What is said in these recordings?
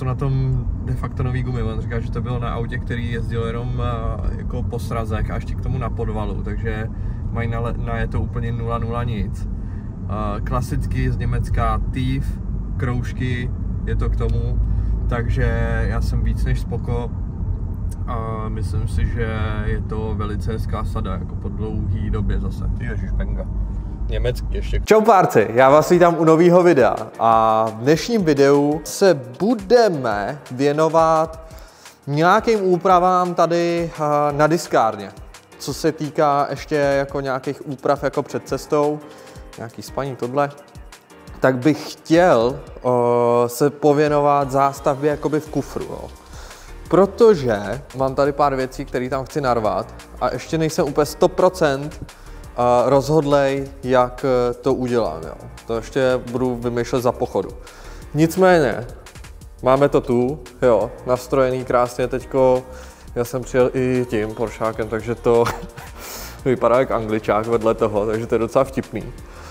jsou na tom de facto nový gumy. On říká, že to bylo na autě, který jezdil jenom jako po srazech a ještě k tomu na podvalu, takže mají na to úplně 0,0 nic. Klasicky z Německa Tief, kroužky, je to k tomu, takže já jsem víc než spoko a myslím si, že je to velice hezká sada, jako po dlouhý době zase. Ježišpenga. Německy ještě. Čau párci, já vás vítám u nového videa a v dnešním videu se budeme věnovat nějakým úpravám tady na diskárně. Co se týká ještě jako nějakých úprav jako před cestou, nějaký spaní tohle, tak bych chtěl se pověnovat zástavbě jakoby v kufru. Jo. Protože mám tady pár věcí, které tam chci narvat a ještě nejsem úplně 100% rozhodlej, jak to udělám. Jo. To ještě budu vymýšlet za pochodu. Nicméně, máme to tu, jo, nastrojený krásně teďko. Já jsem přijel i tím Poršákem, takže to vypadá jak Angličák vedle toho, takže to je docela vtipný.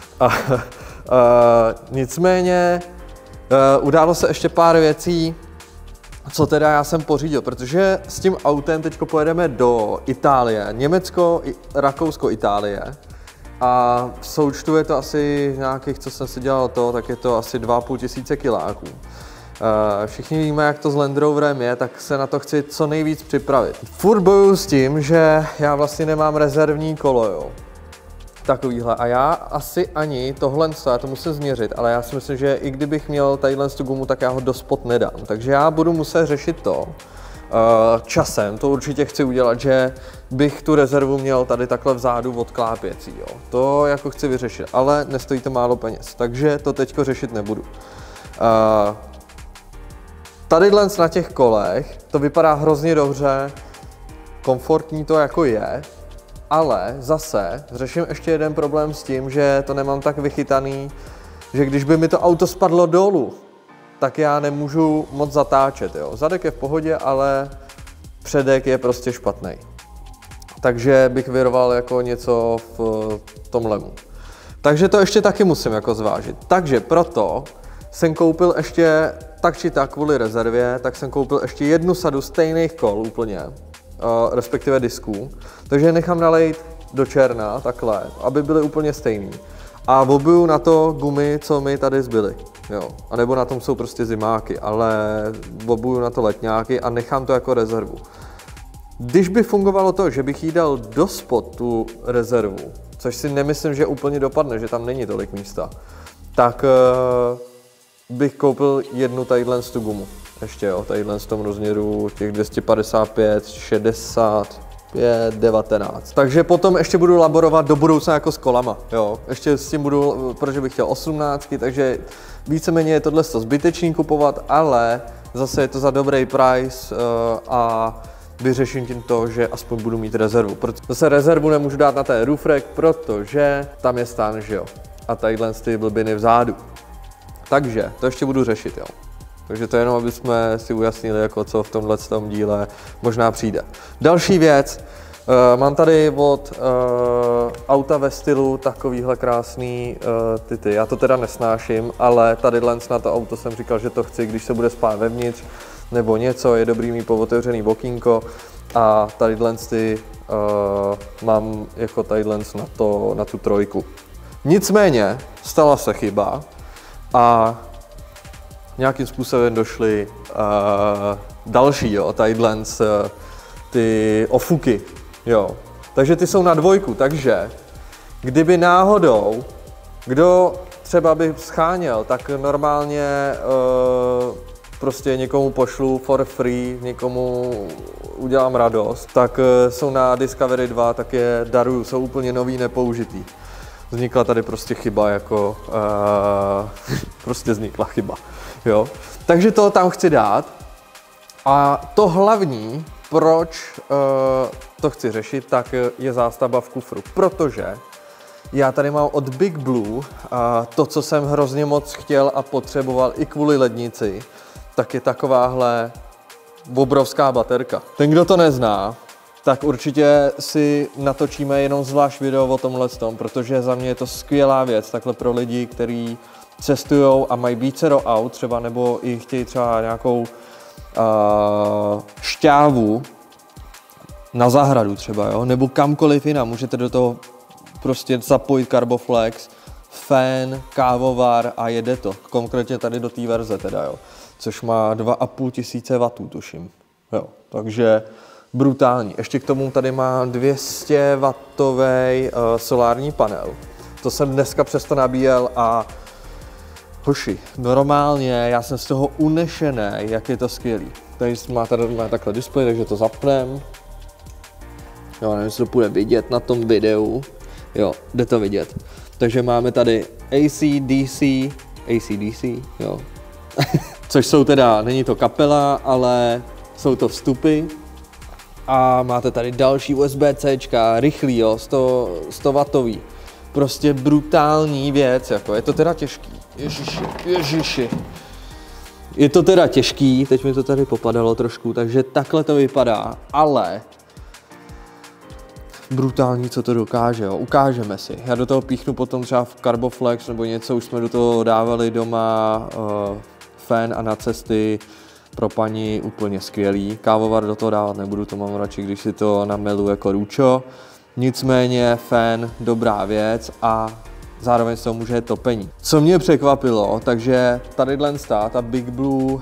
Nicméně, událo se ještě pár věcí, co teda já jsem pořídil, protože s tím autem teď pojedeme do Itálie, Německo, Rakousko, Itálie a v součtu je to asi nějakých, co jsem si dělal to, tak je to asi 2,5 tisíce kiláků. Všichni víme, jak to s Land Roverem je, tak se na to chci co nejvíc připravit. Furt bojuju s tím, že já vlastně nemám rezervní kolo, jo. Takovýhle. A já asi ani tohle, já to musím změřit, ale já si myslím, že i kdybych měl tadyhle tu gumu, tak já ho do spod nedám. Takže já budu muset řešit to časem, to určitě chci udělat, že bych tu rezervu měl tady takhle vzadu odklápěcí, jo. To jako chci vyřešit, ale nestojí to málo peněz, takže to teďko řešit nebudu. Tadyhle na těch kolech to vypadá hrozně dobře, komfortní to jako je, ale zase řeším ještě jeden problém s tím, že to nemám tak vychytaný, že když by mi to auto spadlo dolů, tak já nemůžu moc zatáčet. Jo. Zadek je v pohodě, ale předek je prostě špatný. Takže bych vyroval jako něco v tomhlemu. Takže to ještě taky musím jako zvážit. Takže proto jsem koupil ještě tak či tak kvůli rezervě, tak jsem koupil ještě jednu sadu stejných kol úplně. Respektive disků, takže je nechám nalejt do černá, takhle, aby byly úplně stejný. A obuju na to gumy, co mi tady zbyly, jo. A nebo na tom jsou prostě zimáky, ale obuju na to letňáky a nechám to jako rezervu. Když by fungovalo to, že bych jí dal do spod tu rezervu, což si nemyslím, že úplně dopadne, že tam není tolik místa, tak bych koupil jednu tadyhle tu gumu. Ještě jo, tadyhle z tom rozměru těch 255, 65, 19. Takže potom ještě budu laborovat do budoucna jako s kolama, jo. Ještě s tím budu, protože bych chtěl 18, takže víceméně je tohle zbytečný kupovat, ale zase je to za dobrý price a vyřeším tím to, že aspoň budu mít rezervu. Zase rezervu nemůžu dát na ten roof rack, protože tam je stan, že jo. A tadyhle ty blbiny vzadu. Takže to ještě budu řešit, jo. Takže to je jenom, aby jsme si ujasnili, jako co v tomhle díle možná přijde. Další věc, mám tady od auta ve stylu takovýhle krásný ty. Já to teda nesnáším, ale tady na to auto jsem říkal, že to chci, když se bude spát vevnitř nebo něco, je dobrý mít pootevřený okýnko a tady mám jako tady na tu trojku. Nicméně stala se chyba a nějakým způsobem došly další, jo, tadyhle ty ofuky, jo. Takže ty jsou na dvojku, takže kdyby náhodou, kdo třeba by scháněl, tak normálně prostě někomu pošlu for free, někomu udělám radost, tak jsou na Discovery 2, tak je daruju, jsou úplně nový, nepoužitý. Vznikla tady prostě chyba, jako prostě vznikla chyba. Jo. Takže to tam chci dát a to hlavní, proč to chci řešit, tak je zástavba v kufru, protože já tady mám od Big Blue to, co jsem hrozně moc chtěl a potřeboval i kvůli lednici, tak je takováhle obrovská baterka. Ten, kdo to nezná, tak určitě si natočíme jenom zvlášť video o tomhle tom, protože za mě je to skvělá věc, takhle pro lidi, kteří cestujou a mají vícero aut třeba, nebo i chtějí třeba nějakou šťávu na zahradu třeba, jo? Nebo kamkoliv jinam, můžete do toho prostě zapojit Carboflex, fén, kávovar a jede to. Konkrétně tady do té verze teda, jo. Což má 2500 W, tuším. Jo, takže brutální. Ještě k tomu tady má 200 W solární panel. To jsem dneska přesto nabíjel a hoši, normálně já jsem z toho unešený, jak je to skvělý. Tady má takhle displej, takže to zapnem. Jo, nevím, jestli to půjde vidět na tom videu. Jo, jde to vidět. Takže máme tady AC/DC, jo. Což jsou teda, není to kapela, ale jsou to vstupy. A máte tady další USB-Cčka, rychlý, jo, 100 W. Prostě brutální věc, jako je to teda těžký. Ježiši. Je to teda těžký, teď mi to tady popadalo trošku, takže takhle to vypadá, ale brutální, co to dokáže, jo. Ukážeme si. Já do toho píchnu potom třeba v Carboflex nebo něco, už jsme do toho dávali doma fén a na cesty pro paní úplně skvělý. Kávovar do toho dávat nebudu, to mám radši, když si to namelu jako růčo. Nicméně fén, dobrá věc a zároveň se to může topení. Co mě překvapilo, takže tadyhle ta Big Blue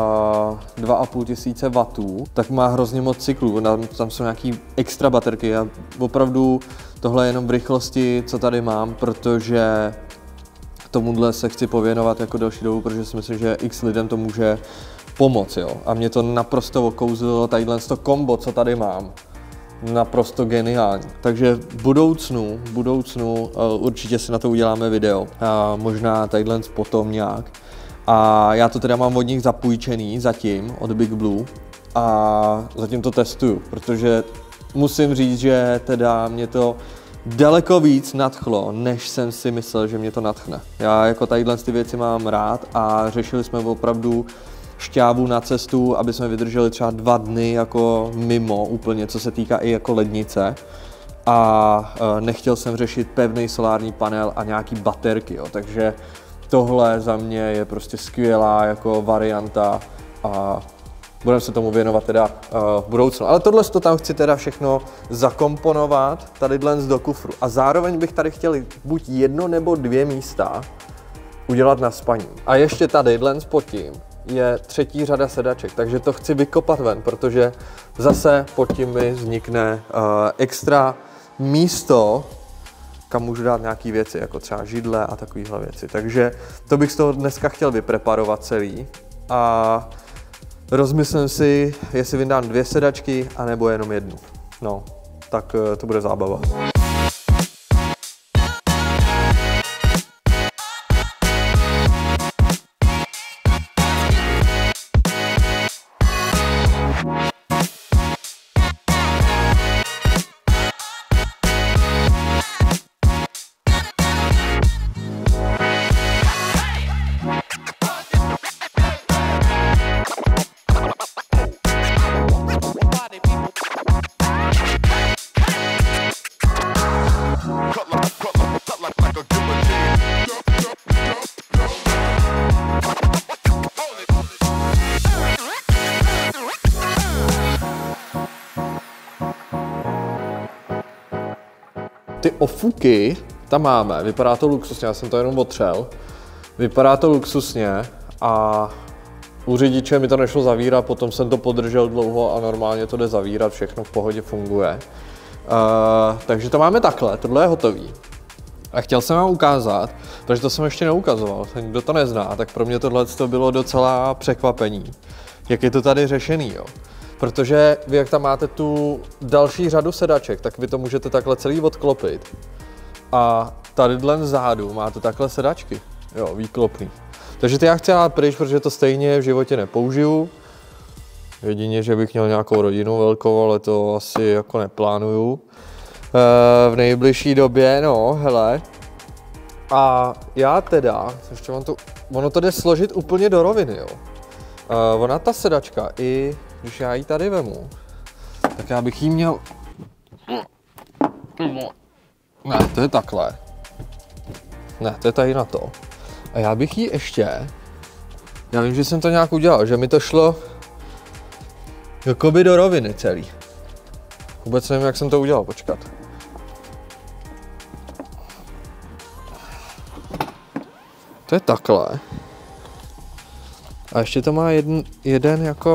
2500 W, tak má hrozně moc cyklů, tam jsou nějaký extra baterky a opravdu tohle je jenom v rychlosti, co tady mám, protože tomuhle se chci pověnovat jako další dobu, protože si myslím, že x lidem to může pomoct, jo. A mě to naprosto okouzlilo, tadyhle to kombo, co tady mám. Naprosto geniální. Takže v budoucnu určitě si na to uděláme video. A možná tadyhle potom nějak. A já to teda mám od nich zapůjčený zatím, od Big Blue. A zatím to testuju, protože musím říct, že teda mě to daleko víc nadchlo, než jsem si myslel, že mě to nadchne. Já jako tadyhle ty věci mám rád a řešili jsme opravdu šťávu na cestu, aby jsme vydrželi třeba 2 dny jako mimo úplně, co se týká i jako lednice. A nechtěl jsem řešit pevný solární panel a nějaký baterky, jo. Takže tohle za mě je prostě skvělá jako varianta a budeme se tomu věnovat teda v budoucnu. Ale tohle to tam chci teda všechno zakomponovat tadyhle do kufru. A zároveň bych tady chtěl buď 1 nebo 2 místa udělat na spaní. A ještě tadyhle pod tím je 3. řada sedaček, takže to chci vykopat ven, protože zase pod tím mi vznikne extra místo, kam můžu dát nějaké věci, jako třeba židle a takovéhle věci. Takže to bych z toho dneska chtěl vypreparovat celý a rozmyslím si, jestli vyndám 2 sedačky, anebo jenom 1. No, tak to bude zábava. Ty ofuky tam máme, vypadá to luxusně, já jsem to jenom otřel. Vypadá to luxusně a u řidiče mi to nešlo zavírat, potom jsem to podržel dlouho a normálně to jde zavírat, všechno v pohodě funguje. Takže to máme takhle, tohle je hotový. A chtěl jsem vám ukázat, protože to jsem ještě neukazoval, kdo to nezná, tak pro mě tohle bylo docela překvapení, jak je to tady řešený, jo. Protože vy, jak tam máte tu další řadu sedaček, tak vy to můžete takhle celý odklopit. A tadyhle vzadu máte takhle sedačky, jo, výklopný. Takže ty já chci dát pryč, protože to stejně v životě nepoužiju. Jedině, že bych měl nějakou rodinu velkou, ale to asi jako neplánuju. V nejbližší době, no, hele. A já teda, ještě mám to, ono to jde složit úplně do roviny, jo. Ona ta sedačka, i když já ji tady vemu, tak já bych jí měl... Ne, to je takhle. Ne, to je tady na to. A já bych ji ještě, já vím, že jsem to nějak udělal, že mi to šlo jakoby do roviny celý. Vůbec nevím, jak jsem to udělal, počkat. To je takhle. A ještě to má jeden jako...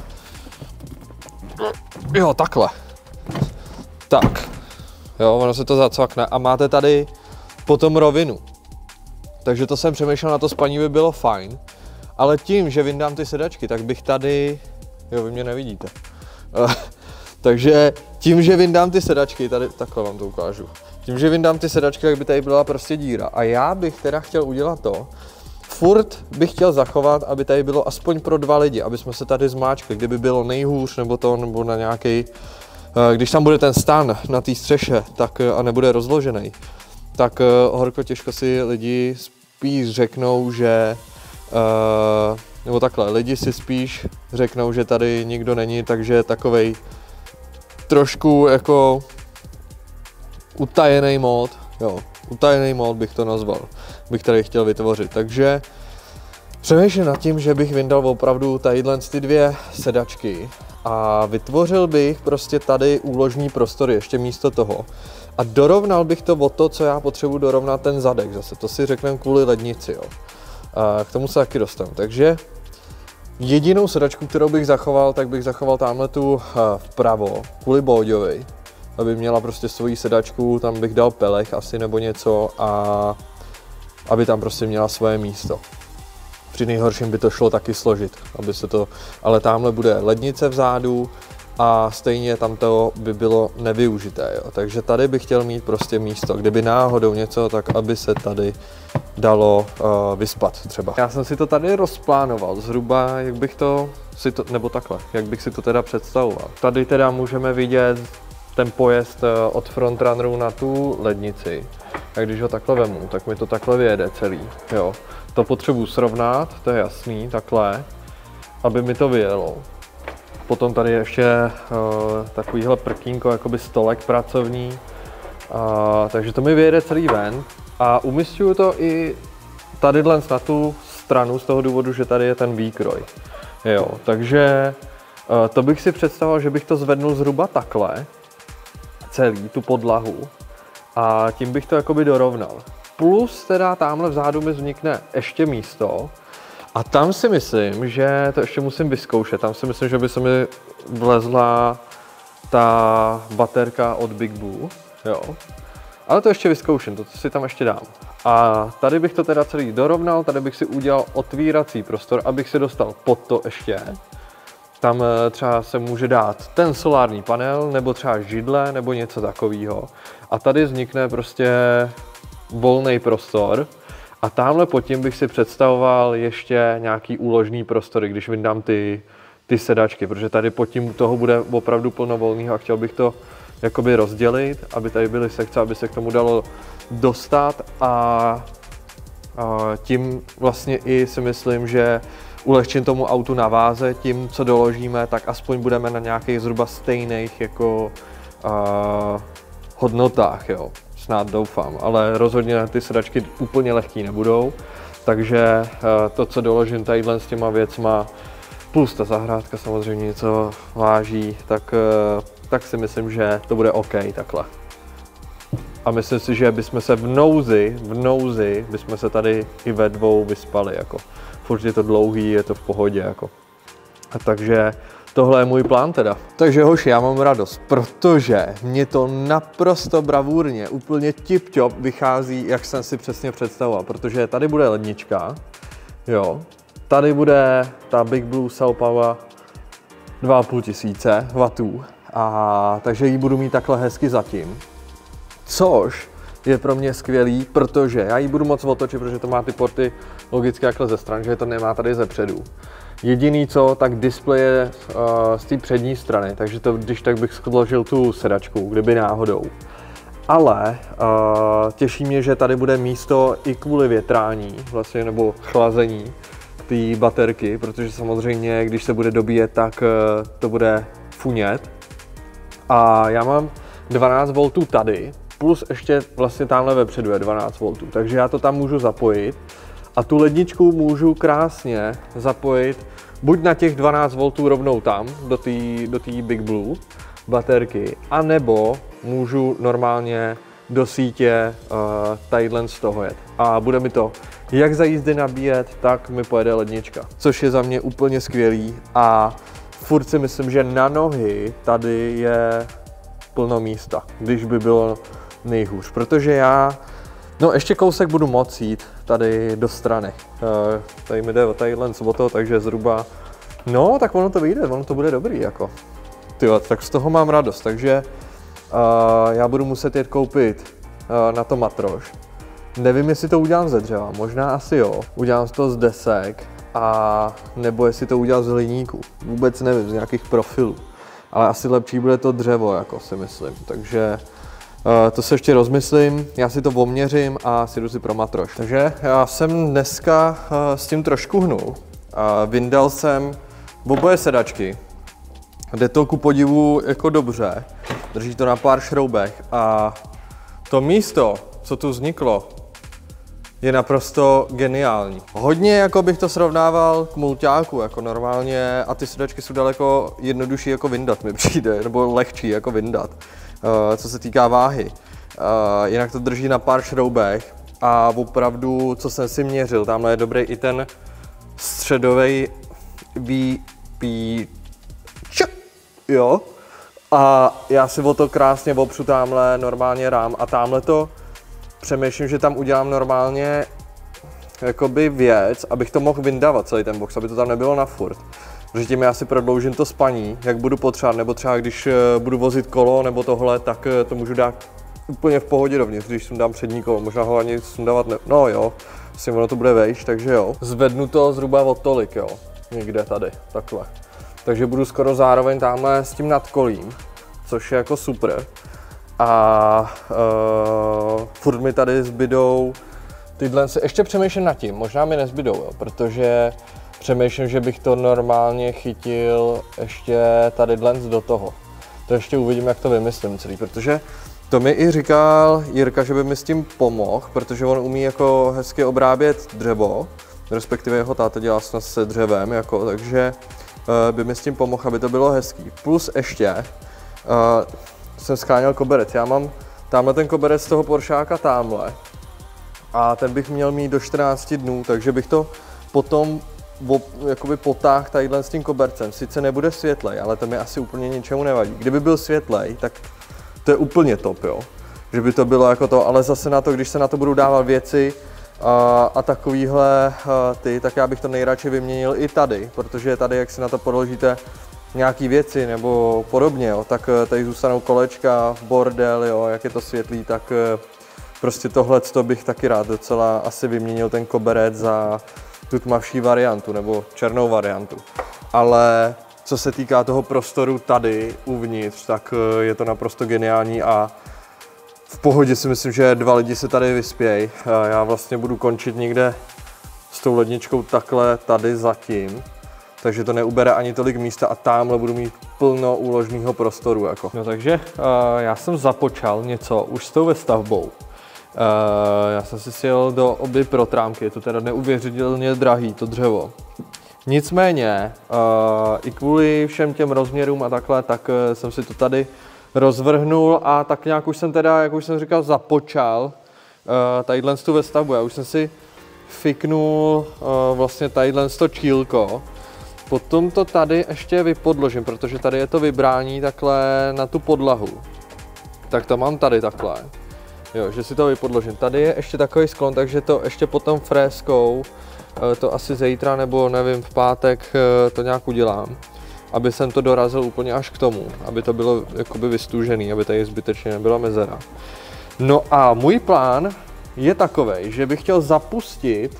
Jo, takhle. Tak. Jo, ono se to zacvakne a máte tady potom rovinu. Takže to jsem přemýšlel, na to spaní by bylo fajn. Ale tím, že vyndám ty sedačky, tak bych tady... Jo, vy mě nevidíte. Takže tím, že vyndám ty sedačky, tady takhle vám to ukážu. Tím, že vyndám ty sedačky, tak by tady byla prostě díra. A já bych teda chtěl udělat to, furt bych chtěl zachovat, aby tady bylo aspoň pro 2 lidi, aby jsme se tady zmáčkli, kdyby bylo nejhůř, nebo na nějaký, když tam bude ten stan na té střeše, tak a nebude rozložený, tak horko těžko si lidi spíš řeknou, že, nebo takhle, lidi si spíš řeknou, že tady nikdo není, takže takovej trošku jako utajený mód, jo, utajený mód bych to nazval, bych tady chtěl vytvořit, takže přemýšlím nad tím, že bych vyndal opravdu tadyhle ty 2 sedačky a vytvořil bych prostě tady úložní prostory ještě místo toho a dorovnal bych to o to, co já potřebuji dorovnat ten zadek zase, to si řekneme kvůli lednici, jo. A k tomu se taky dostanu, takže jedinou sedačku, kterou bych zachoval, tak bych zachoval tamhle tu vpravo, kvůli Bóďovi, aby měla prostě svoji sedačku, tam bych dal pelech asi nebo něco a aby tam prostě měla svoje místo. Při nejhorším by to šlo taky složit, aby se to, ale tamhle bude lednice vzadu a stejně tam to by bylo nevyužité, jo. Takže tady bych chtěl mít prostě místo, kdyby náhodou něco, tak aby se tady dalo vyspat třeba. Já jsem si to tady rozplánoval zhruba, jak bych to si to, nebo takhle, jak bych si to teda představoval. Tady teda můžeme vidět ten pojezd od frontrunneru na tu lednici. A když ho takhle vemu, tak mi to takhle vyjede celý, jo. To potřebuji srovnat, to je jasný, takhle, aby mi to vyjelo. Potom tady ještě takovýhle prkínko, jakoby stolek pracovní, takže to mi vyjede celý ven a umisťuju to i tadyhle na tu stranu z toho důvodu, že tady je ten výkroj, jo. Takže to bych si představoval, že bych to zvednul zhruba takhle, celý, tu podlahu, a tím bych to jakoby dorovnal. Plus teda tamhle vzadu mi vznikne ještě místo a tam si myslím, že to ještě musím vyzkoušet. Tam si myslím, že by se mi vlezla ta baterka od Big Blue, jo. Ale to ještě vyzkouším, to si tam ještě dám. A tady bych to teda celý dorovnal, tady bych si udělal otvírací prostor, abych se dostal pod to ještě. Tam třeba se může dát ten solární panel, nebo třeba židle, nebo něco takového. A tady vznikne prostě volný prostor. A tamhle pod tím bych si představoval ještě nějaký úložný prostory, když vyndám ty sedačky, protože tady pod tím toho bude opravdu plno volného a chtěl bych to jakoby rozdělit, aby tady byly sekce, aby se k tomu dalo dostat a tím vlastně i si myslím, že ulehčím tomu autu na váze, tím, co doložíme, tak aspoň budeme na nějakých zhruba stejných jako hodnotách, jo. Snad doufám, ale rozhodně ty sedačky úplně lehký nebudou, takže to, co doložím tadyhle s těma věcma, plus ta zahrádka samozřejmě něco váží, tak si myslím, že to bude OK takhle. A myslím si, že bychom se v nouzi bychom se tady i ve dvou vyspali, jako. Furt je to dlouhý, je to v pohodě, jako. A takže tohle je můj plán teda. Takže hoši, já mám radost, protože mě to naprosto bravurně, úplně tip-top vychází, jak jsem si přesně představoval, protože tady bude lednička, jo, tady bude ta Big Blue Cell Power 2500 W, a takže ji budu mít takhle hezky zatím, což je pro mě skvělý, protože já ji budu moc otočit, protože to má ty porty logicky takhle ze stran, že to nemá tady ze předu. Jediný co, tak displeje z té přední strany, takže to, když tak bych složil tu sedačku, kdyby náhodou. Ale těší mě, že tady bude místo i kvůli větrání, vlastně, nebo chlazení té baterky, protože samozřejmě, když se bude dobíjet, tak to bude funět. A já mám 12 V tady, plus ještě vlastně tamhle vepředu je 12 V, takže já to tam můžu zapojit A tu ledničku můžu krásně zapojit buď na těch 12 V rovnou tam, do té Big Blue baterky, anebo můžu normálně do sítě tadyhle z toho jet. A bude mi to jak za jízdy nabíjet, tak mi pojede lednička. Což je za mě úplně skvělý a furt si myslím, že na nohy tady je plno místa, když by bylo nejhůř, protože já, no ještě kousek budu moct jít tady do strany. Tady mi jde tadyhle o to, takže zhruba, no tak ono to vyjde, ono to bude dobrý jako. Tyjo, tak z toho mám radost, takže já budu muset jet koupit na to matroš. Nevím, jestli to udělám ze dřeva, možná asi jo. Udělám to z desek a nebo jestli to udělám z hliníku. Vůbec nevím, z nějakých profilů. Ale asi lepší bude to dřevo, jako si myslím. Takže to se ještě rozmyslím, já si to oměřím a si jdu si pro matroš. Takže já jsem dneska s tím trošku hnul. Vyndal jsem oboje sedačky. Jde to ku podivu jako dobře. Drží to na pár šroubech a to místo, co tu vzniklo, je naprosto geniální. Hodně jako bych to srovnával k mulťáku, jako normálně, a ty sedačky jsou daleko jednodušší jako vyndat mi přijde, nebo lehčí jako vyndat, co se týká váhy. Jinak to drží na pár šroubech a opravdu, co jsem si měřil, tamhle je dobrý i ten středový jo. A já si o to krásně opřu tamhle normálně rám a tamhle to přemýšlím, že tam udělám normálně jakoby věc, abych to mohl vyndávat celý ten box, aby to tam nebylo na furt. Protože tím já si prodloužím to spaní, jak budu potřebovat, nebo třeba když budu vozit kolo nebo tohle, tak to můžu dát úplně v pohodě dovnitř, když sundám přední kolo, možná ho ani sundávat ne... No jo, asi ono to bude vejš, takže jo. Zvednu to zhruba o tolik, jo, někde tady, takhle. Takže budu skoro zároveň tamhle s tím nadkolím, což je jako super. A furt mi tady zbydou tyhle, ještě přemýšlím nad tím, možná mi nezbydou, jo, protože přemýšlím, že bych to normálně chytil ještě tady do toho. To ještě uvidím, jak to vymyslím celý, protože to mi i říkal Jirka, že by mi s tím pomohl, protože on umí jako hezky obrábět dřevo, respektive jeho táta dělá snad se dřevem, jako, takže by mi s tím pomohl, aby to bylo hezký. Plus ještě jsem scháněl koberec. Já mám tamhle ten koberec z toho Poršáka tamhle a ten bych měl mít do 14 dnů, takže bych to potom jakoby potáhl tadyhle s tím kobercem. Sice nebude světlej, ale to mi asi úplně ničemu nevadí. Kdyby byl světlej, tak to je úplně top, jo. Že by to bylo jako to, ale zase na to, když se na to budou dávat věci a takovýhle tak já bych to nejradši vyměnil i tady, protože tady, jak si na to podložíte nějaký věci nebo podobně, jo, tak tady zůstanou kolečka, bordel, jo, jak je to světlý, tak prostě tohleto bych taky rád docela asi vyměnil ten koberec za tu tmavší variantu nebo černou variantu. Ale co se týká toho prostoru tady uvnitř, tak je to naprosto geniální a v pohodě si myslím, že 2 lidi se tady vyspějí. Já vlastně budu končit někde s tou ledničkou takhle tady zatím. Takže to neubere ani tolik místa a tamhle budu mít plno úložného prostoru. Jako. No takže já jsem započal něco už s tou vestavbou. Já jsem si sjel do oby protrámky, je to teda neuvěřitelně drahý, to dřevo. Nicméně, i kvůli všem těm rozměrům a takhle, tak jsem si to tady rozvrhnul a tak nějak už jsem teda, jak už jsem říkal, započal tadyhle tu vestavbu. Já už jsem si fiknul vlastně tadyhle to čílko. Potom to tady ještě vypodložím, protože tady je to vybrání takhle na tu podlahu. Tak to mám tady takhle. Jo, že si to vypodložím. Tady je ještě takový sklon, takže to ještě potom frézkou, to asi zítra nebo nevím, v pátek to nějak udělám. Aby jsem to dorazil úplně až k tomu, aby to bylo jakoby vystužený, aby tady zbytečně nebyla mezera. No a můj plán je takovej, že bych chtěl zapustit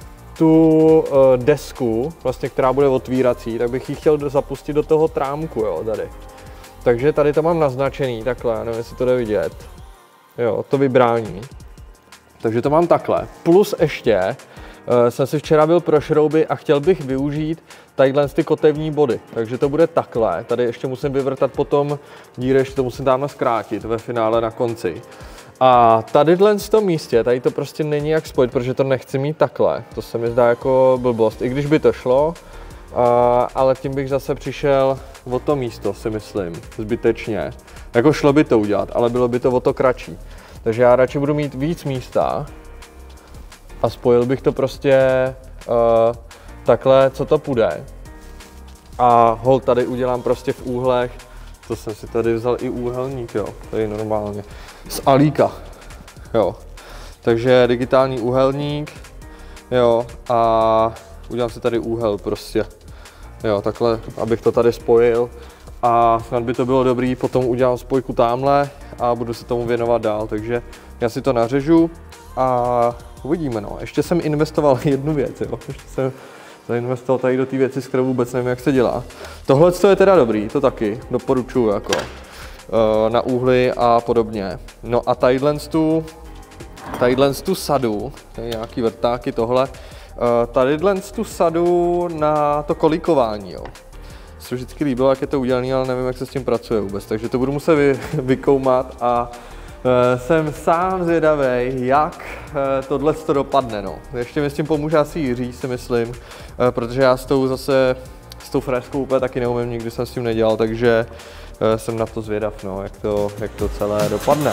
tu desku, vlastně, která bude otvírací, tak bych ji chtěl zapustit do toho trámku, jo, tady. Takže tady to mám naznačený takhle, nevím, jestli to jde vidět. Jo, to vybrání. Takže to mám takhle. Plus ještě jsem si včera byl pro šrouby a chtěl bych využít tadyhle ty kotevní body. Takže to bude takhle. Tady ještě musím vyvrtat potom díry, ještě to musím tamhle zkrátit ve finále na konci. A tadyhle v tom místě, tady to prostě není jak spojit, protože to nechci mít takhle. To se mi zdá jako blbost, i když by to šlo, ale tím bych zase přišel o to místo, si myslím, zbytečně. Jako šlo by to udělat, ale bylo by to o to kratší. Takže já radši budu mít víc místa a spojil bych to prostě takhle, co to půjde. A hol tady udělám prostě v úhlech, to jsem si tady vzal i úhelník, jo, tady normálně, z Alíka, jo. Takže digitální úhelník, jo, a udělám si tady úhel prostě, jo, takhle, abych to tady spojil. A snad by to bylo dobrý, potom udělám spojku tamhle a budu se tomu věnovat dál, takže já si to nařežu a uvidíme, no. Ještě jsem investoval jednu věc, jo, ještě jsem zainvestoval tady do té věci, s kterou vůbec nevím, jak se dělá. Tohle je teda dobrý, to taky doporučuji, jako na úhly a podobně. No a tadyhle tu sadu, tady nějaký vrtáky, tohle, tadyhle tu sadu na to kolíkování, jo. Se vždycky líbilo, jak je to udělané, ale nevím, jak se s tím pracuje vůbec, takže to budu muset vykoumat a jsem sám zvědavý, jak tohle to dopadne, no. Ještě mi s tím pomůže asi Jiří, si myslím, protože já s tou frézkou úplně taky neumím, nikdy jsem s tím nedělal, takže jsem na to zvědav, no, jak to celé dopadne.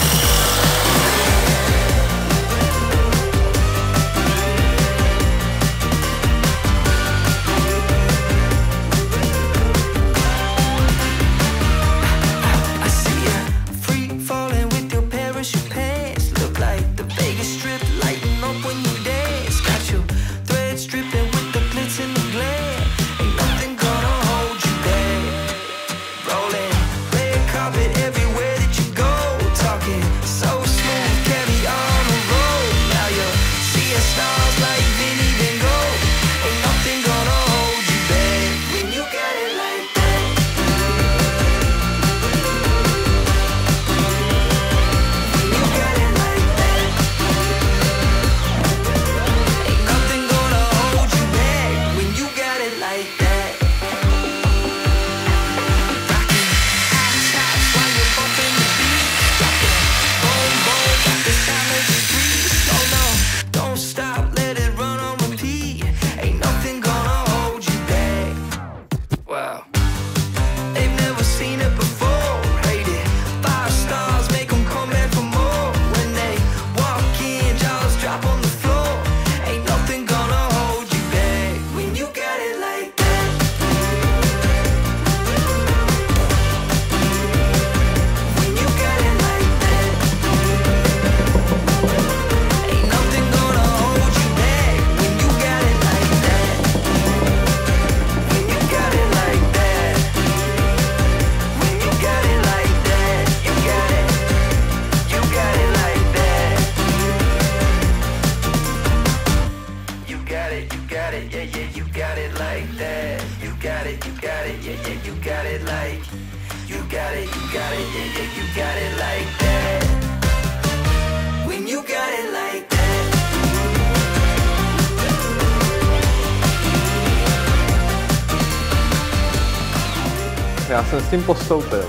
Já jsem s tím postoupil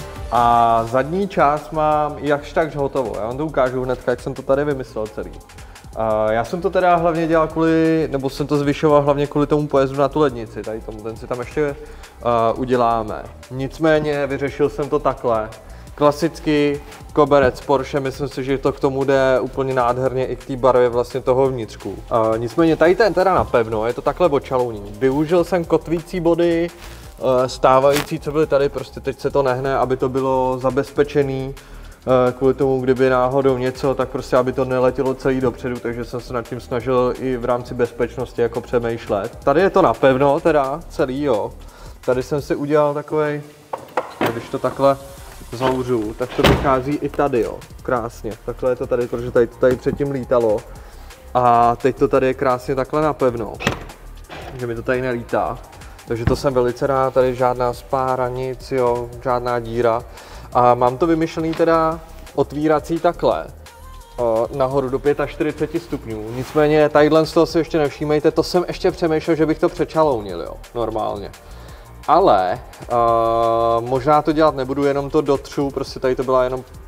a zadní část mám jakž takž hotovo. Já vám to ukážu hned, jak jsem to tady vymyslel celý. Já jsem to teda hlavně dělal nebo jsem to zvyšoval hlavně kvůli tomu pojezdu na tu lednici, tady tomu, ten si tam ještě uděláme. Nicméně vyřešil jsem to takhle. Klasický koberec Porsche, myslím si, že to k tomu jde úplně nádherně i k té barvě vlastně toho vnitřku. Nicméně tady ten teda napevno, je to takhle očalouněný. Využil jsem kotvící body, stávající, co byly tady, prostě teď se to nehne, aby to bylo zabezpečený kvůli tomu, kdyby náhodou něco, tak prostě aby to neletělo celý dopředu, takže jsem se nad tím snažil i v rámci bezpečnosti jako přemýšlet. Tady je to napevno teda, celý, jo. Tady jsem si udělal takovej, když to takhle zavřu, tak to vychází i tady, jo, krásně. Takhle je to tady, protože tady předtím lítalo a teď to tady je krásně takhle napevno, že mi to tady nelítá. Takže to jsem velice rád, tady žádná spára, nic, jo, žádná díra. A mám to vymyšlený teda otvírací takhle, nahoru do 45 stupňů. Nicméně tadyhle z toho si ještě nevšímejte, to jsem ještě přemýšlel, že bych to přečalounil, jo, normálně. Ale možná to dělat nebudu, jenom to dotřu, prostě tady to byla jenom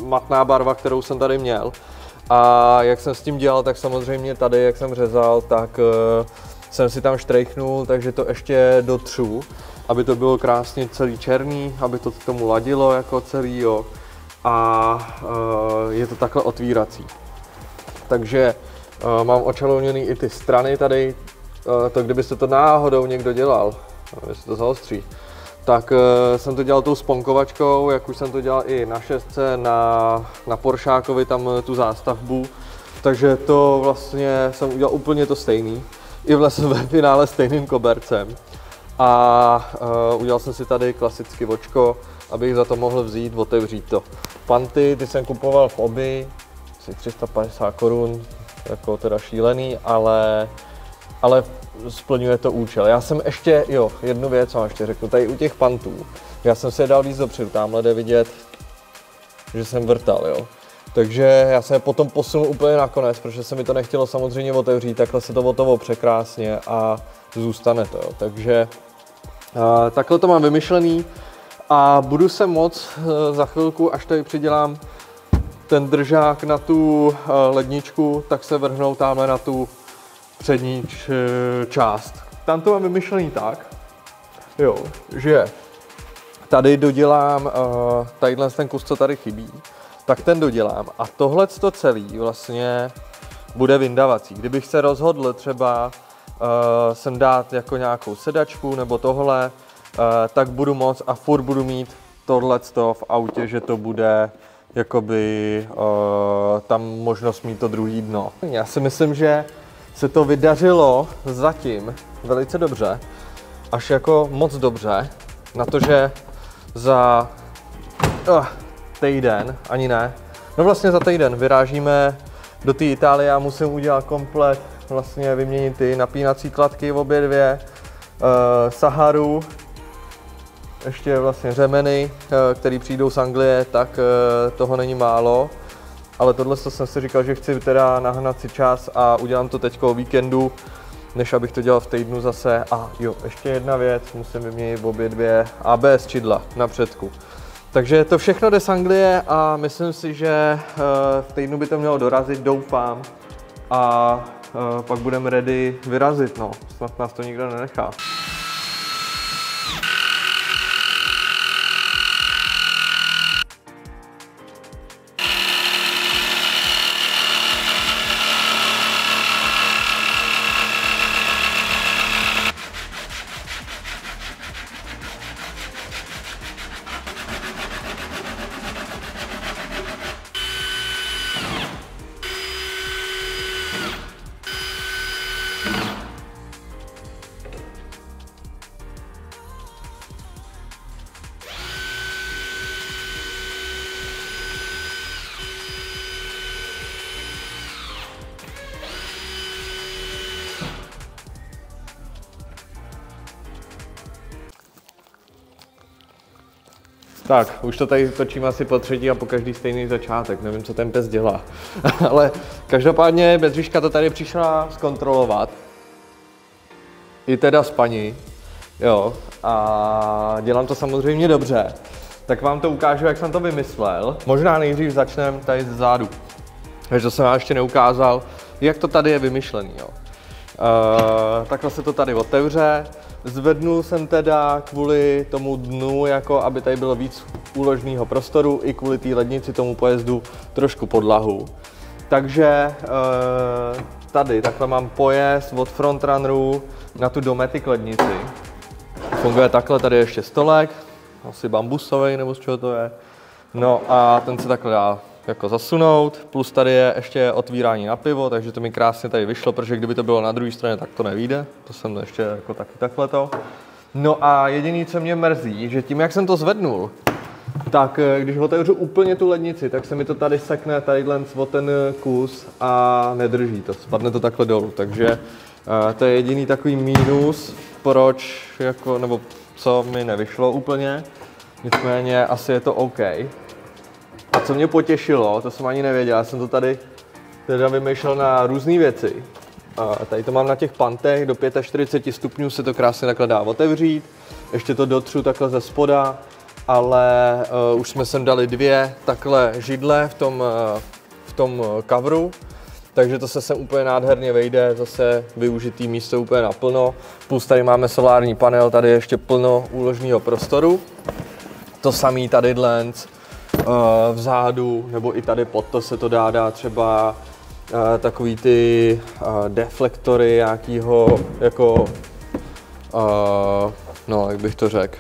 matná barva, kterou jsem tady měl. A jak jsem s tím dělal, tak samozřejmě tady, jak jsem řezal, tak jsem si tam štrejchnul, takže to ještě dotřu, aby to bylo krásně celý černý, aby to k tomu ladilo jako celý, jo. A je to takhle otvírací. Takže mám očalouněný i ty strany tady, to kdybyste to náhodou někdo dělal, jestli to zaostří, tak jsem to dělal tou sponkovačkou, jak už jsem to dělal i na 6, na Poršákovi, tam tu zástavbu. Takže to vlastně jsem udělal úplně to stejný. I ve finále stejným kobercem. A udělal jsem si tady klasicky vočko, abych za to mohl vzít, otevřít to. Panty, ty jsem kupoval v Obi, asi 350 korun, jako teda šílený, ale splňuje to účel. Já jsem ještě, jednu věc vám ještě řeknu, tady u těch pantů, já jsem si je dal víc dopředu, tamhle jde vidět, že jsem vrtal, jo. Takže já jsem je potom posunul úplně nakonec, protože se mi to nechtělo samozřejmě otevřít, takhle se to otovo překrásně a zůstane to, jo. Takže takhle to mám vymyšlený a budu se moc za chvilku, až tady přidělám ten držák na tu ledničku, tak se vrhnou tamhle na tu přední část. Tam to mám vymyšlený tak, že tady dodělám tadyhle ten kus, co tady chybí, tak ten dodělám a tohleto celý vlastně bude vyndavací. Kdybych se rozhodl třeba sem dát jako nějakou sedačku nebo tohle, tak budu moc a furt budu mít tohleto v autě, že to bude jakoby tam možnost mít to druhý dno. Já si myslím, že se to vydařilo zatím velice dobře, až jako moc dobře, na to, že za týden, ani ne, no vlastně za týden vyrážíme do té Itálie a musím udělat komplet, vlastně vyměnit ty napínací kladky obě dvě, Saharu, ještě vlastně řemeny, které přijdou z Anglie, tak toho není málo. Ale tohle jsem si říkal, že chci teda nahnat si čas a udělám to teďko o víkendu, než abych to dělal v týdnu zase. A ještě jedna věc, musím vyměnit obě dvě ABS čidla na předku. Takže to všechno jde z Anglie a myslím si, že v týdnu by to mělo dorazit, doufám. A pak budeme ready vyrazit, no. Snad nás to nikdo nenechá. Tak, už to tady točím asi po třetí a po každý stejný začátek, nevím, co ten pes dělá. Ale každopádně Bedřiška to tady přišla zkontrolovat. I teda s paní, a dělám to samozřejmě dobře. Tak vám to ukážu, jak jsem to vymyslel. Možná nejdřív začneme tady zezadu. Takže to jsem vám ještě neukázal, jak to tady je vymyšlený, takhle se to tady otevře. Zvednul jsem teda kvůli tomu dnu, jako aby tady bylo víc úložného prostoru, i kvůli té lednici, tomu pojezdu, trošku podlahu. Takže tady takhle mám pojezd od Frontrunneru na tu Dometic lednici. Funguje takhle, tady je ještě stolek, asi bambusový nebo z čeho to je. No a ten se takhle dá jako zasunout, plus tady je ještě otvírání na pivo, takže to mi krásně tady vyšlo, protože kdyby to bylo na druhé straně, tak to nevyjde. To jsem ještě jako taky takhleto. No a jediný, co mě mrzí, že tím, jak jsem to zvednul, tak když otevřu úplně tu lednici, tak se mi to tady sekne tadyhle o ten kus a nedrží to, spadne to takhle dolů. Takže to je jediný takový mínus, proč, jako, nebo co mi nevyšlo úplně. Nicméně asi je to OK. A co mě potěšilo, to jsem ani nevěděl, já jsem to tady teda vymýšlel na různé věci. A tady to mám na těch pantech, do 45 stupňů se to krásně takhle dá otevřít. Ještě to dotřu takhle ze spoda, ale už jsme sem dali 2 takhle židle v tom coveru, takže to se sem úplně nádherně vejde, zase využitý místo úplně naplno, plus tady máme solární panel, tady je ještě plno úložního prostoru. To samý tady vzadu, nebo i tady pod to se to dá třeba takový ty deflektory nějakýho, jako, no jak bych to řekl,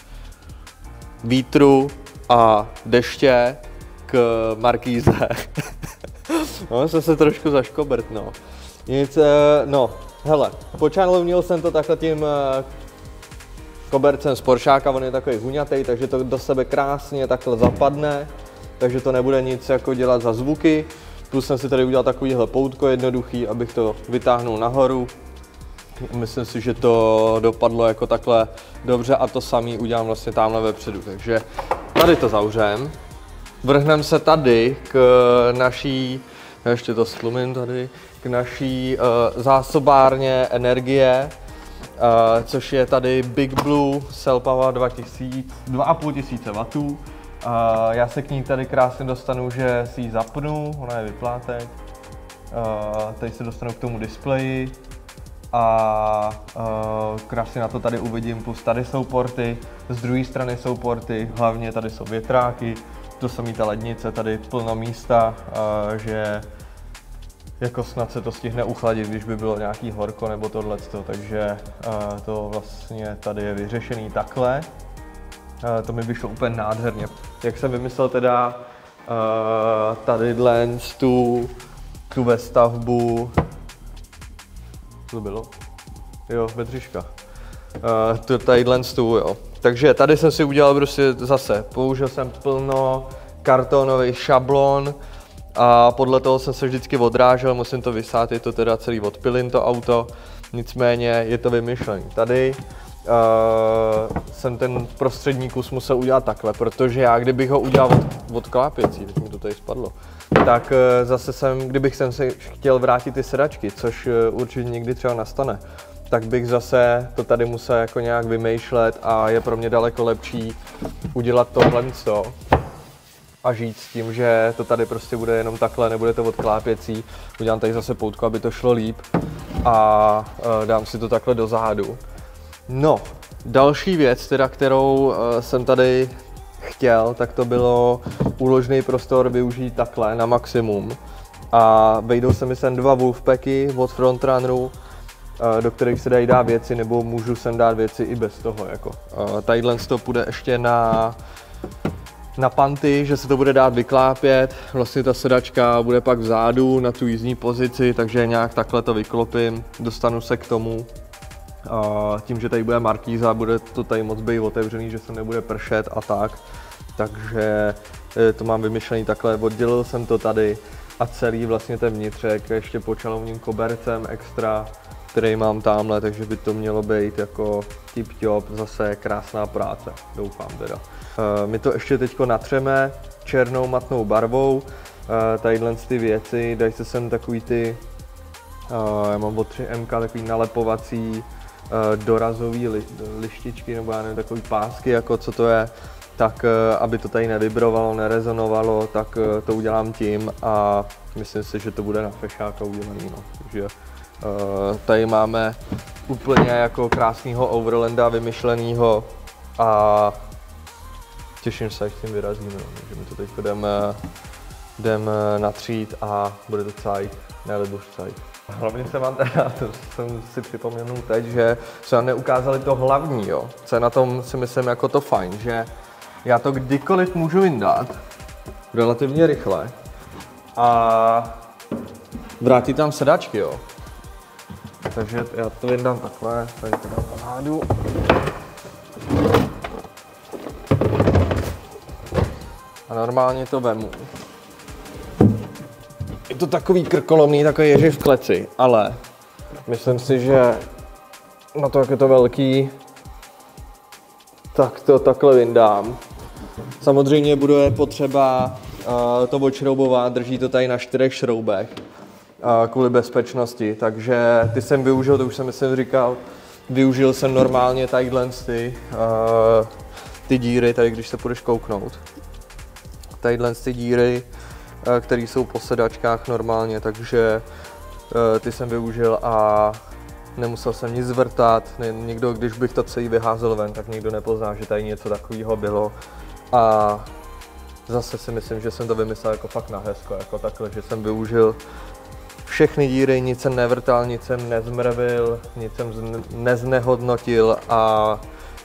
vítru a deště k markýze. No, jsem se trošku zaškobrt, no. Nic, no, hele, počanlovnil jsem to takhle tím kobercem z Poršáka, on je takový huňatej, takže to do sebe krásně takhle zapadne, takže to nebude nic jako dělat za zvuky. Plus jsem si tady udělal takovýhle poutko jednoduchý, abych to vytáhnul nahoru. Myslím si, že to dopadlo jako takhle dobře a to samý udělám vlastně tamhle vepředu, takže tady to zavřem. Vrhneme se tady k naší, ještě to stlumím tady, k naší zásobárně energie, což je tady Big Blue Cell Power 2500 W. Já se k ní tady krásně dostanu, že si ji zapnu, ona je vyplátek. Tady se dostanu k tomu displeji a krásně na to tady uvidím, plus tady jsou porty, z druhé strany jsou porty, hlavně tady jsou větráky, to samý ta lednice, tady plno místa, že jako snad se to stihne uchladit, když by bylo nějaký horko nebo tohleto, takže to vlastně tady je vyřešený takhle. To mi vyšlo úplně nádherně. Jak jsem vymyslel teda tadyhle tu vestavbu, co to bylo? Jo, Bedřiška. Tadyhle jo. Takže tady jsem si udělal prostě zase, použil jsem plno kartonový šablon a podle toho jsem se vždycky odrážel, musím to vysát, je to teda celý odpilin to auto, nicméně je to vymyšlený. Tady jsem ten prostřední kus musel udělat takhle, protože já kdybych ho udělal od klápěcí, teď mi to tady spadlo, tak zase kdybych se chtěl vrátit ty sedačky, což určitě někdy třeba nastane, tak bych zase to tady musel jako nějak vymýšlet a je pro mě daleko lepší udělat tohle a žít s tím, že to tady prostě bude jenom takhle, nebude to od klápěcí, udělám tady zase poutko, aby to šlo líp a dám si to takhle do zádu. No, další věc, teda, kterou jsem tady chtěl, tak to bylo úložný prostor využít takhle na maximum. A vejdou se mi sem 2 Wolfpacky od Frontrunneru, do kterých se dají dát věci, nebo můžu sem dát věci i bez toho. Jako. Tadyhle to půjde ještě na panty, že se to bude dát vyklápět. Vlastně ta sedačka bude pak vzadu na tu jízdní pozici, takže nějak takhle to vyklopím, dostanu se k tomu. Tím, že tady bude markýza, bude to tady moc být otevřený, že se nebude pršet a tak. Takže to mám vymyšlený takhle, oddělil jsem to tady a celý vlastně ten vnitřek ještě počalovním kobercem extra, který mám tamhle, takže by to mělo být jako tip-top, zase krásná práce, doufám teda. My to ještě teďko natřeme černou matnou barvou, tadyhle ty věci, dají se sem takový ty, já mám od 3M takový nalepovací dorazový lištičky, nebo já nevím, takový pásky, jako co to je, tak aby to tady nevibrovalo, nerezonovalo, tak to udělám tím a myslím si, že to bude na fešáka udělaný, no. Takže tady máme úplně jako krásného Overlanda vymyšlenýho a těším se, až s tím vyrazíme, no. Takže my to teď jdem natřít a bude to cajk, ne-li cajk. Hlavně se vám teda, to jsem si připomenul teď, že se nám neukázali to hlavní, jo. Co je na tom, si myslím, jako to fajn, že já to kdykoliv můžu vyndat relativně rychle a vrátit tam sedačky, jo. Takže já to vyndám takhle, tady to dám na hádu. A normálně to vemu. Je to takový krkolomný, takový ježíš v kleci, ale myslím si, že na to, jak je to velký, tak to takhle vyndám. Samozřejmě bude potřeba to odšroubovat, drží to tady na 4 šroubech kvůli bezpečnosti, takže ty jsem využil, to už jsem myslím říkal, využil jsem normálně tadyhle ty díry, tady když se půjdeš kouknout. Tadyhle ty díry, které jsou po sedačkách normálně, takže ty jsem využil a nemusel jsem nic zvrtat. Nikdo, když bych to celý vyházel ven, tak nikdo nepozná, že tady něco takového bylo. A zase si myslím, že jsem to vymyslel jako fakt na hezko, jako takhle, že jsem využil všechny díry, nic jsem nevrtal, nic jsem nezmrvil, nic jsem neznehodnotil a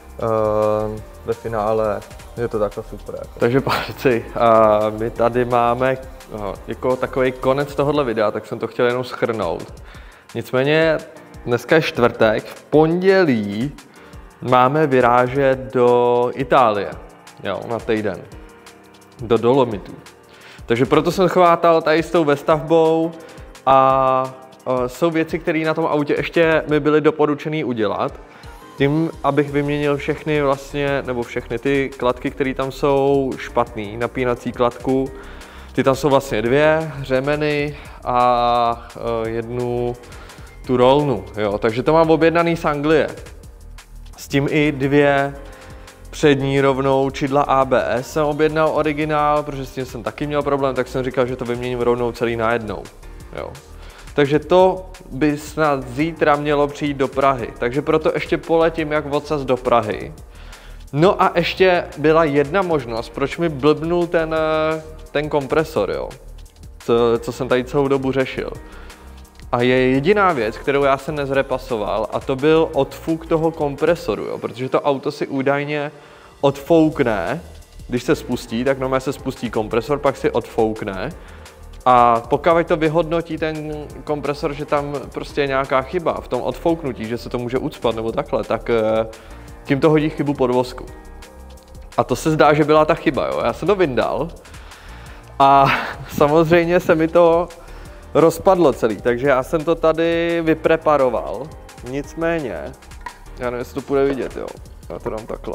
ve finále je to takhle super. Jako. Takže párci, my tady máme jako takový konec tohohle videa, tak jsem to chtěl jenom shrnout. Nicméně dneska je čtvrtek, v pondělí máme vyrážet do Itálie, jo, na týden, do Dolomitů. Takže proto jsem chvátal tady s tou vestavbou a jsou věci, které na tom autě ještě mi byly doporučené udělat. Tím, abych vyměnil všechny vlastně, nebo všechny ty kladky, které tam jsou špatný, napínací kladku. Ty tam jsou vlastně dvě, řemeny a jednu tu rolnu, jo. Takže to mám objednaný z Anglie. S tím i dvě přední rovnou čidla ABS jsem objednal originál, protože s tím jsem taky měl problém, tak jsem říkal, že to vyměním rovnou celý najednou, jo. Takže to by snad zítra mělo přijít do Prahy, takže proto ještě poletím jak odsaz do Prahy. No a ještě byla jedna možnost, proč mi blbnul ten kompresor, jo, co jsem tady celou dobu řešil. A je jediná věc, kterou já jsem nezrepasoval, a to byl odfuk toho kompresoru, jo, protože to auto si údajně odfoukne, když se spustí, tak normálně se spustí kompresor, pak si odfoukne. A pokud to vyhodnotí ten kompresor, že tam prostě je nějaká chyba v tom odfouknutí, že se to může ucpat nebo takhle, tak tím to hodí chybu podvozku. A to se zdá, že byla ta chyba, jo. Já jsem to vyndal a samozřejmě se mi to rozpadlo celý, takže já jsem to tady vypreparoval. Nicméně, já nevím, jestli to půjde vidět, jo. Já to dám takhle.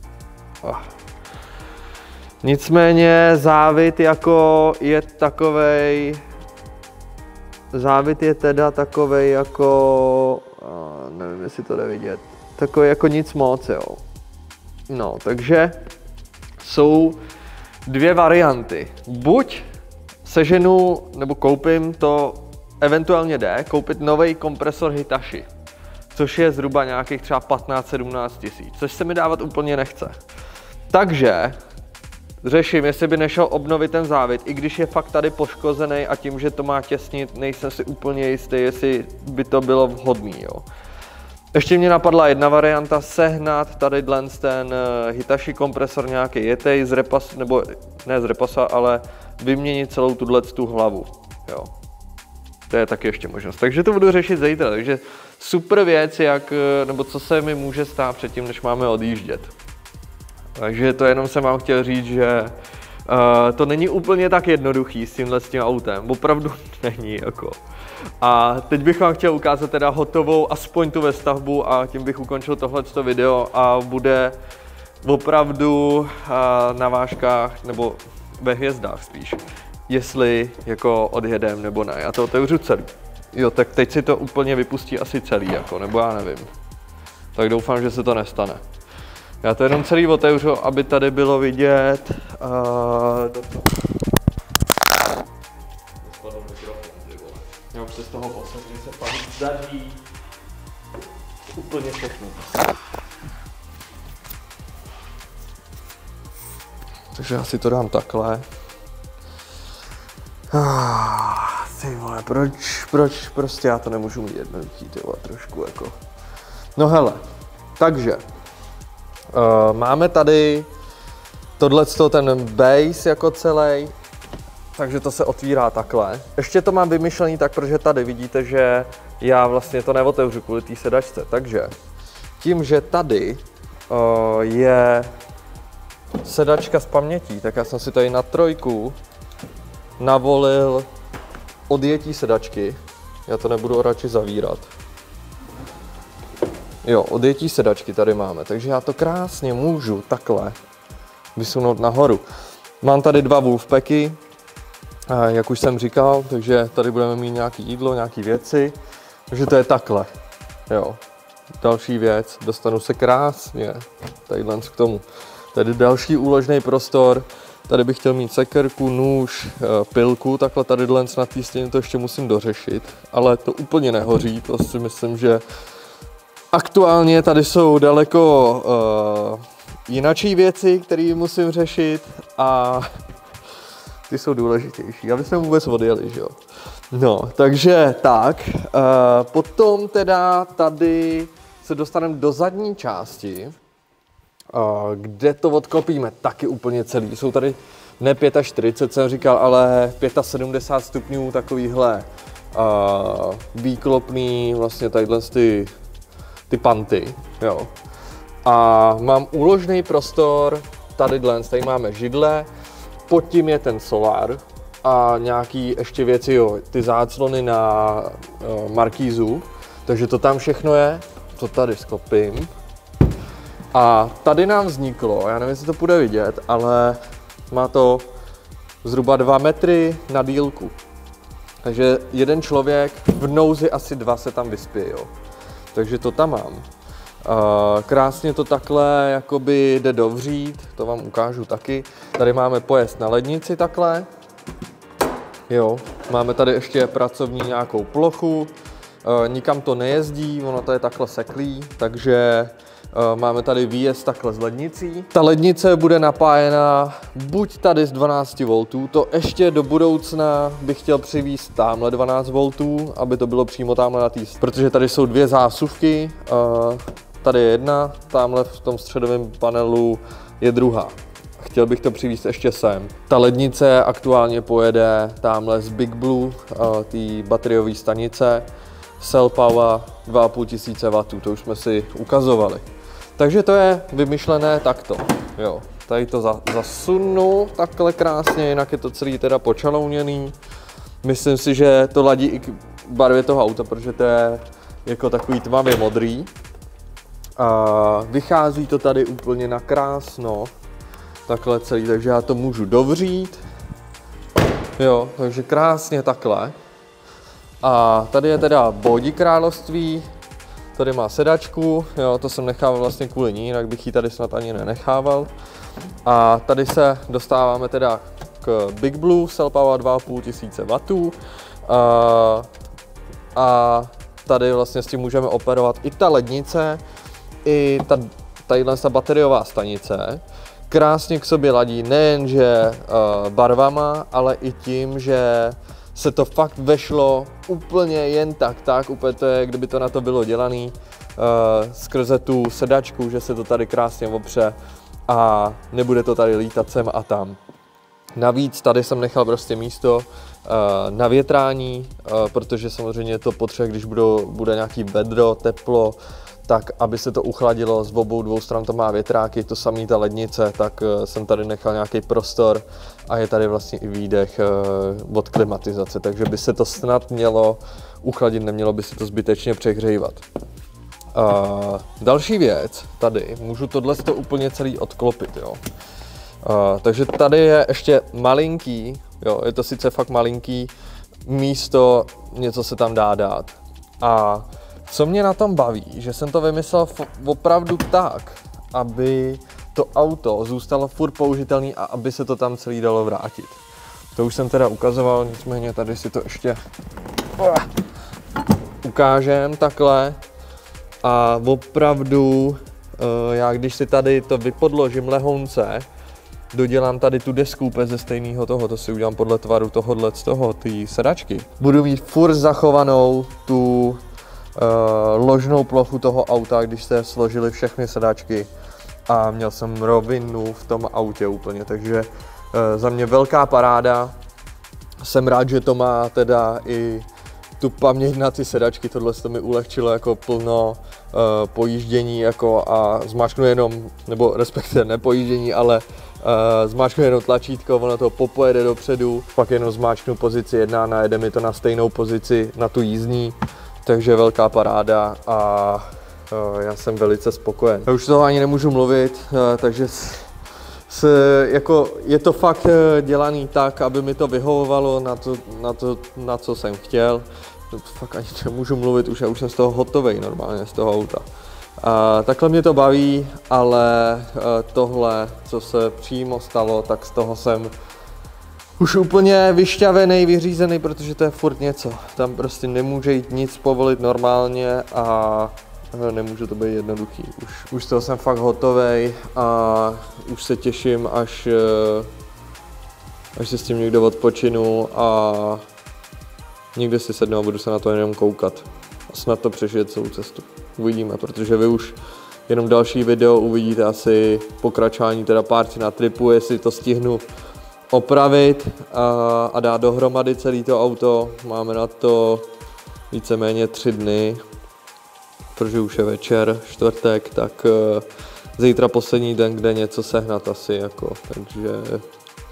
Nicméně závit jako je takovej, závit je teda takovej jako, nevím, jestli to jde vidět, takový jako nic moc, jo. No, takže jsou dvě varianty. Buď seženu nebo koupím to, eventuálně jde, koupit nový kompresor Hitachi, což je zhruba nějakých třeba 15-17 tisíc, což se mi dávat úplně nechce. Takže řeším, jestli by nešel obnovit ten závit, i když je fakt tady poškozený a tím, že to má těsnit, nejsem si úplně jistý, jestli by to bylo vhodný, jo. Ještě mě napadla jedna varianta, sehnat tady ten Hitachi kompresor nějaký jetej z repas, nebo ne z repasa, ale vyměnit celou tu hlavu, jo. To je taky ještě možnost. Takže to budu řešit zítra, takže super věc, nebo co se mi může stát předtím, než máme odjíždět. Takže to jenom jsem vám chtěl říct, že to není úplně tak jednoduchý s tím autem, opravdu není jako. A teď bych vám chtěl ukázat teda hotovou aspoň tu vestavbu a tím bych ukončil tohleto video a bude opravdu na vážkách nebo ve hvězdách spíš, jestli jako odjedem nebo ne. Já to otevřu celý. Jo, tak teď si to úplně vypustí asi celý jako, nebo já nevím. Tak doufám, že se to nestane. Já to jenom celý otevřu, aby tady bylo vidět Já už se z toho posadím, se pak zdaří úplně všechno. Takže já si to dám takhle. Ty vole, proč prostě já to nemůžu mít jednoduchý, ty vole, trošku jako. No hele, takže máme tady tohleto, ten base jako celý, takže to se otvírá takhle. Ještě to mám vymyšlený tak, protože tady vidíte, že já vlastně to neotevřu kvůli té sedačce, takže tím, že tady je sedačka s pamětí, tak já jsem si tady na trojku navolil odjetí sedačky. Já to nebudu radši zavírat. Jo, odjetí sedačky tady máme, takže já to krásně můžu takhle vysunout nahoru. Mám tady dva wolfpacky, jak už jsem říkal, takže tady budeme mít nějaké jídlo, nějaké věci, takže to je takhle, jo. Další věc, dostanu se krásně tadyhle k tomu. Tady další úložný prostor. Tady bych chtěl mít sekerku, nůž, pilku, takhle tady na té stěně to ještě musím dořešit, ale to úplně nehoří, to si myslím, že aktuálně tady jsou daleko jinačí věci, které musím řešit a ty jsou důležitější, aby jsme vůbec odjeli, že jo. No, takže tak, potom teda tady se dostaneme do zadní části, kde to odklopíme taky úplně celý. Jsou tady ne 45, jsem říkal, ale 75 stupňů takovýhle výklopný, vlastně tadyhle ty panty, jo. A mám úložný prostor, tady máme židle, pod tím je ten solár a nějaký ještě věci, jo, ty záclony na markízu, takže to tam všechno je, to tady sklopím. A tady nám vzniklo, já nevím, jestli to půjde vidět, ale má to zhruba 2 metry na dílku. Takže jeden člověk v nouzi asi 2 se tam vyspí, jo. Takže to tam mám. Krásně to takhle jakoby jde dovřít, to vám ukážu taky. Tady máme pojezd na lednici takhle. Jo, máme tady ještě pracovní nějakou plochu. Nikam to nejezdí, ono to je takhle seklý, takže máme tady výjezd takhle z lednicí. Ta lednice bude napájena buď tady z 12 V, to ještě do budoucna bych chtěl přivést tamhle 12 V, aby to bylo přímo tamhle na té, protože tady jsou 2 zásuvky, tady je jedna, tamhle v tom středovém panelu je druhá. Chtěl bych to přivést ještě sem. Ta lednice aktuálně pojede tamhle z Big Blue, té bateriové stanice, Cell Power 2500 W, to už jsme si ukazovali. Takže to je vymyšlené takto, jo. Tady to zasunu takhle krásně, jinak je to celý teda počalouněný. Myslím si, že to ladí i k barvě toho auta, protože to je jako takový tmavě modrý. A vychází to tady úplně na krásno, takhle celý, takže já to můžu dovřít. Jo, takže krásně takhle. A tady je teda Body království, tady má sedačku, jo, to jsem nechával vlastně kvůli ní, jinak bych ji tady snad ani nenechával. A tady se dostáváme teda k Big Blue, Cell Power 2500 W. A tady vlastně s tím můžeme operovat i ta lednice, i tadyhle ta bateriová stanice. Krásně k sobě ladí nejenže barvama, ale i tím, že se to fakt vešlo úplně jen tak, úplně to je, kdyby to na to bylo dělaný, skrze tu sedačku, že se to tady krásně opře a nebude to tady lítat sem a tam. Navíc tady jsem nechal prostě místo na větrání, protože samozřejmě to potřebuje, když bude nějaký vedro, teplo, tak aby se to uchladilo, z obou dvou stran to má větráky, to samý ta lednice, tak jsem tady nechal nějaký prostor a je tady vlastně i výdech od klimatizace, takže by se to snad mělo uchladit, nemělo by se to zbytečně přehřívat. Další věc, tady můžu tohle úplně celý odklopit, jo. Takže tady je ještě malinký, jo, je to sice fakt malinký místo, něco se tam dá dát. A co mě na tom baví, že jsem to vymyslel opravdu tak, aby to auto zůstalo furt použitelný a aby se to tam celý dalo vrátit. To už jsem teda ukazoval, nicméně tady si to ještě ukážem takhle. A opravdu, já když si tady to vypodložím lehonce, dodělám tady tu desku úplně ze stejného toho, to si udělám podle tvaru tohohle z toho, ty sedačky. Budu mít furt zachovanou tu ložnou plochu toho auta, když se složily všechny sedačky a měl jsem rovinu v tom autě úplně, takže za mě velká paráda. Jsem rád, že to má teda i tu paměť na ty sedačky, tohle to mi ulehčilo jako plno pojíždění jako a zmáčknu jenom, nebo respektive nepojíždění, ale zmáčknu jenom tlačítko, ono to popojede dopředu, pak jenom zmáčknu pozici 1 a najede mi to na stejnou pozici na tu jízdní, takže velká paráda a já jsem velice spokojen. Já už toho ani nemůžu mluvit, takže jako je to fakt dělaný tak, aby mi to vyhovovalo na co jsem chtěl. Fakt ani nemůžu mluvit, já už jsem z toho hotovej normálně, z toho auta. Takhle mě to baví, ale tohle, co se přímo stalo, tak z toho jsem už úplně vyšťavený, vyřízený, protože to je furt něco. Tam prostě nemůže jít nic povolit normálně a nemůže to být jednoduchý. Už z toho jsem fakt hotovej a už se těším, až se s tím někdo odpočinu a někde si sednu a budu se na to jenom koukat. A snad to přežije celou cestu. Uvidíme, protože vy už jenom další video uvidíte asi pokračování teda Party na tripu, jestli to stihnu opravit a dát dohromady celé to auto. Máme na to víceméně 3 dny, protože už je večer, čtvrtek, tak zítra poslední den, kde něco sehnat asi, jako, takže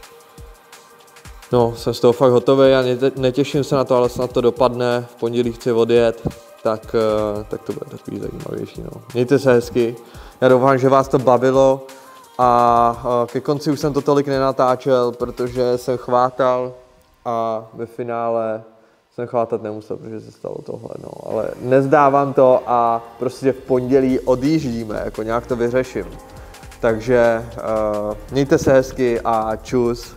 no, jsem z toho fakt hotový a netěším se na to, ale snad to dopadne, v pondělí chci odjet, tak to bude takový zajímavější, no. Mějte se hezky, já doufám, že vás to bavilo a ke konci už jsem to tolik nenatáčel, protože jsem chvátal a ve finále jsem chvátat nemusel, protože se stalo tohle, no. Ale nezdávám to a prostě v pondělí odjíždíme, jako nějak to vyřeším. Takže mějte se hezky a čus.